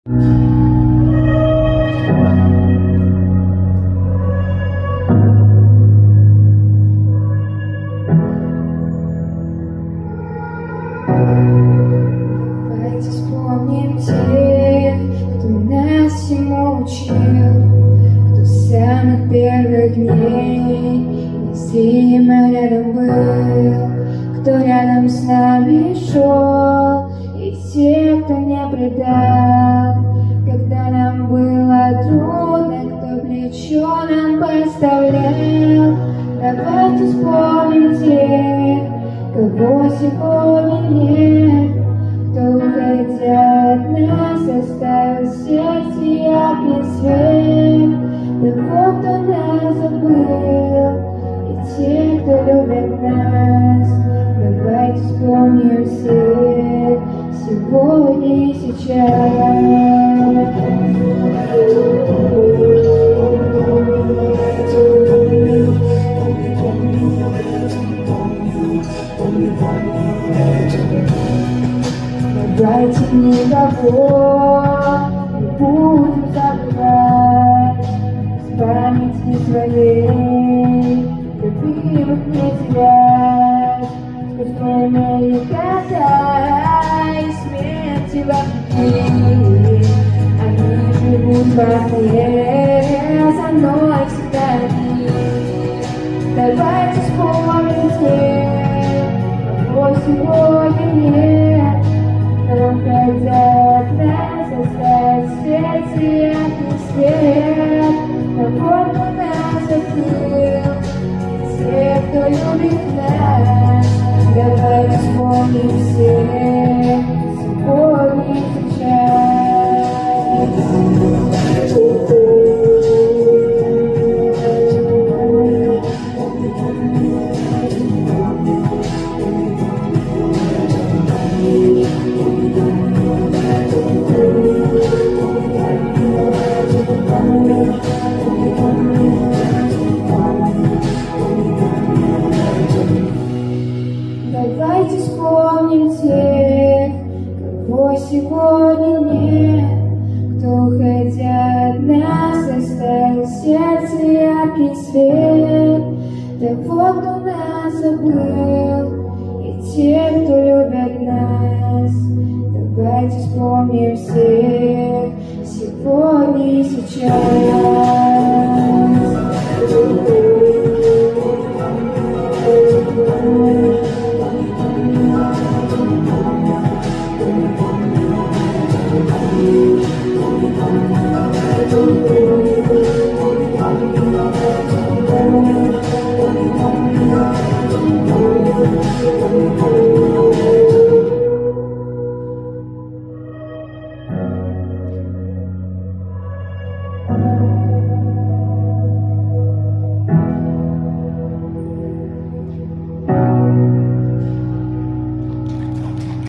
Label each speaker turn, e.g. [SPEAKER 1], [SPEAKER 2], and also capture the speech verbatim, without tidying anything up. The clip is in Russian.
[SPEAKER 1] Давайте вспомним тех, кто нас всему учил, кто с самых первых дней незримо рядом был, кто рядом с нами шел, и те, кто не предал, когда нам было трудно, кто плечо нам подставлял. Давайте вспомним тех, кого сегодня нет, кто, уходя от нас, оставил в сердце яркий свет. Того, кто нас забыл, и те, кто любит нас. Давайте вспомним всех сегодня и сейчас. Давайте никого не будем забывать, с памяти своей любимых не терять. Сквозь время и года и смерти вопреки, они живут во мне, за мной всегда они. Давайте вспомним тех, кого сегодня нет, но хотя